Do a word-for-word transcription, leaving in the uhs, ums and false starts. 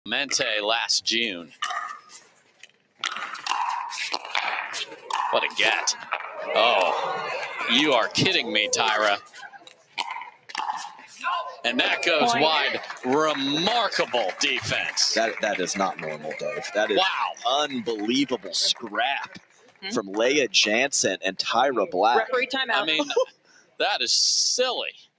Mente last June. What a get. Oh, you are kidding me, Tyra. And that goes Point. wide. Remarkable defense. That that is not normal, Dave. That is wow. Unbelievable scrap mm-hmm. from Leah Jansen and Tyra Black. Referee timeout. I mean, that is silly.